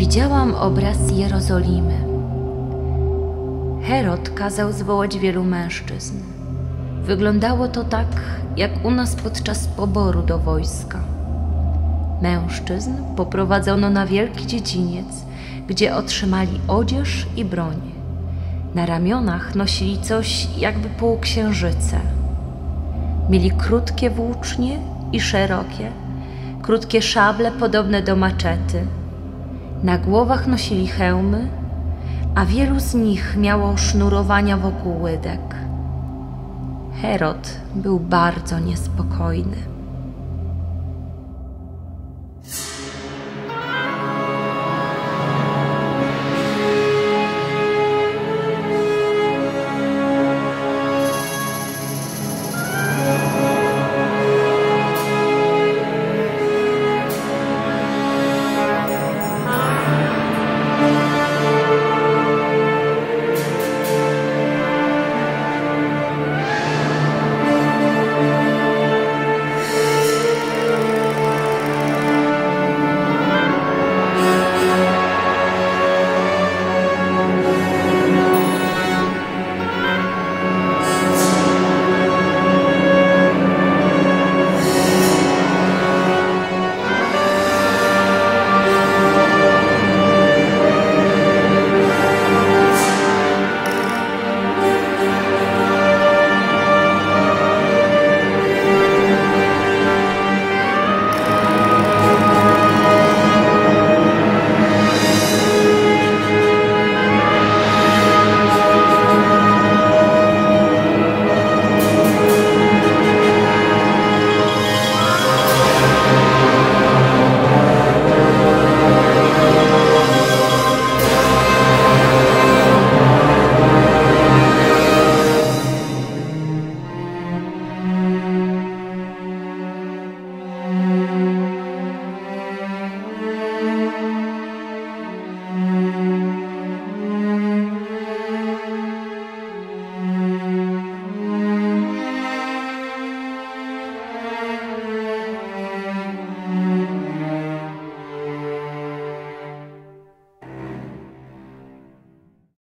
Widziałam obraz Jerozolimy. Herod kazał zwołać wielu mężczyzn. Wyglądało to tak, jak u nas podczas poboru do wojska. Mężczyzn poprowadzono na wielki dziedziniec, gdzie otrzymali odzież i broń. Na ramionach nosili coś jakby półksiężyce. Mieli krótkie włócznie i szerokie, krótkie szable podobne do maczety. Na głowach nosili hełmy, a wielu z nich miało sznurowania wokół łydek. Herod był bardzo niespokojny.